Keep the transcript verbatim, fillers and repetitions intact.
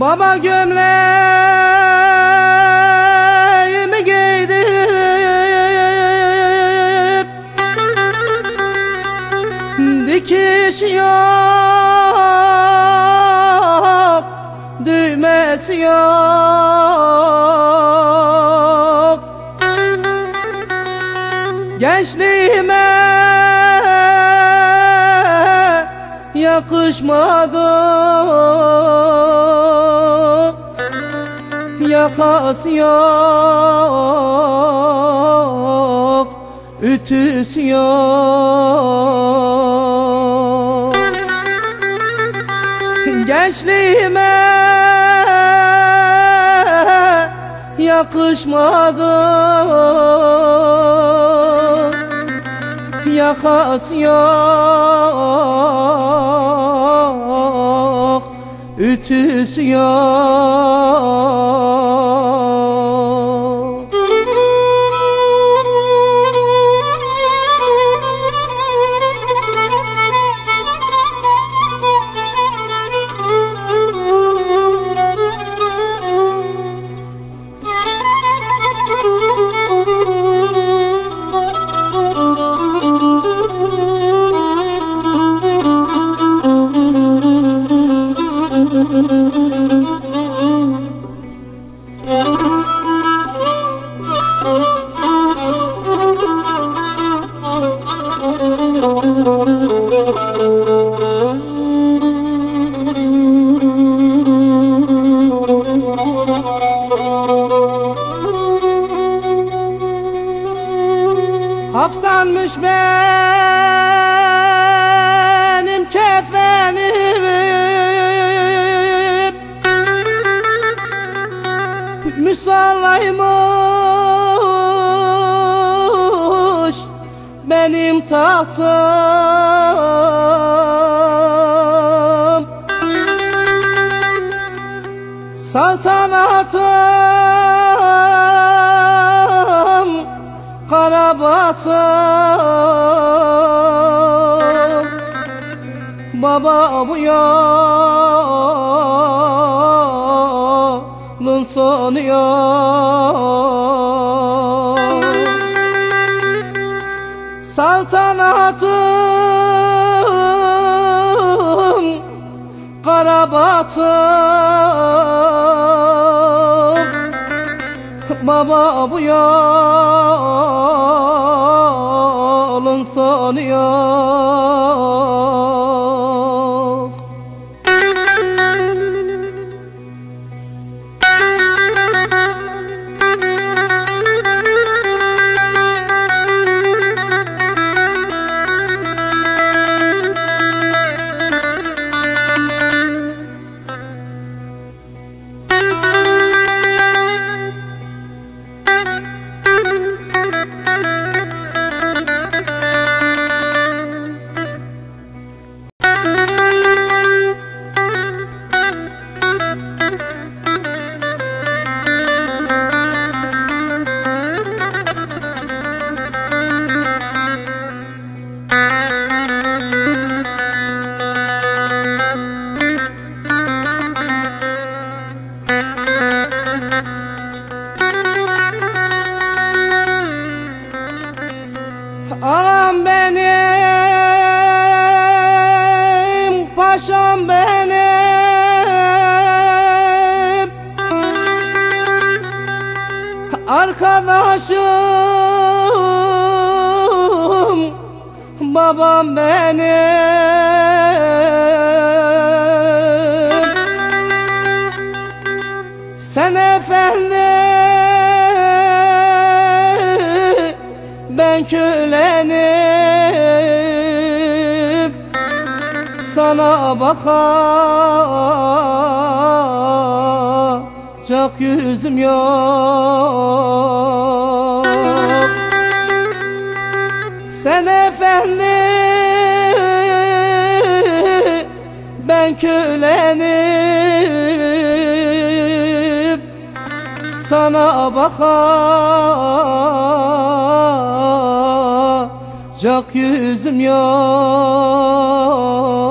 Baba gömleğimi giydim, dikiş yok, düğmesi yok. Gençliğime yakışmadı, yakası yok, ütüsü yok. Gençliğime yakışmadı, yakası yok, ütüsü yok. Haftanmış benim kefenim, müsallaymış benim tahtım. Saltanatım karabatım. Baba bu yolun sonu yok. Saltanatım karabatım. Baba bu yolun sonu yok. Ağam benim, paşam benim, arkadaşım babam benim. Sen efendi, ben kölenim, sana bakacak yüzüm yok. Sen efendi, ben kölenim, sana bakacak yüzüm yok.